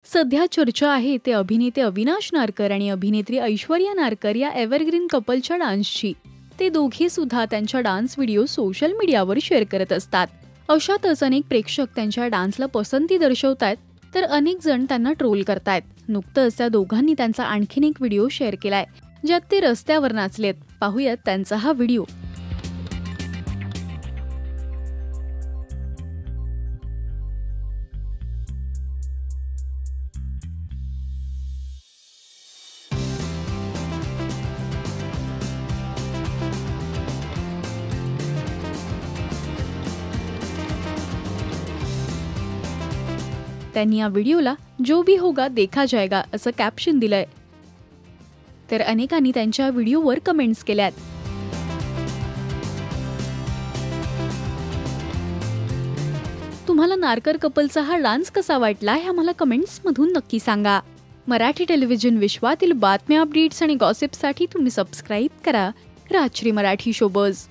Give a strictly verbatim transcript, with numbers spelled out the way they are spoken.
सध्या चर्चा आहे ते अभिनेते अविनाश नारकर आणि अभिनेत्री ऐश्वर्या नारकर या एव्हरग्रीन कपलच्या डान्सची। ते दोघे सुद्धा त्यांच्या डान्स व्हिडिओ सोशल मीडियावर शेअर करत असतात। अशातच अनेक प्रेक्षक त्यांच्या डान्सला पसंती दर्शवतात, तर अनेक जण त्यांना ट्रोल करतायत। नुकतंच त्या दोघांनी त्यांचा आणखीन एक व्हिडिओ शेअर केलाय, ज्यात ते रस्त्यावर नाचलेत। पाहूयात त्यांचा हा व्हिडिओ। त्यांनी या व्हिडिओला जो भी होगा देखा जाएगा असं कॅप्शन दिलंय। तर अनेकांनी त्यांच्या व्हिडिओवर कमेंट्स केल्यात। तुम्हाला नारकर कपलचा हा डान्स कसा वाटला हे आम्हाला कमेंट्स मधून नक्की सांगा। मराठी टेलिव्हिजन विश्वातील बातम्या, अपडेट्स आणि गॉसिपसाठी तुम्ही सबस्क्राइब करा राजश्री मराठी शोबज।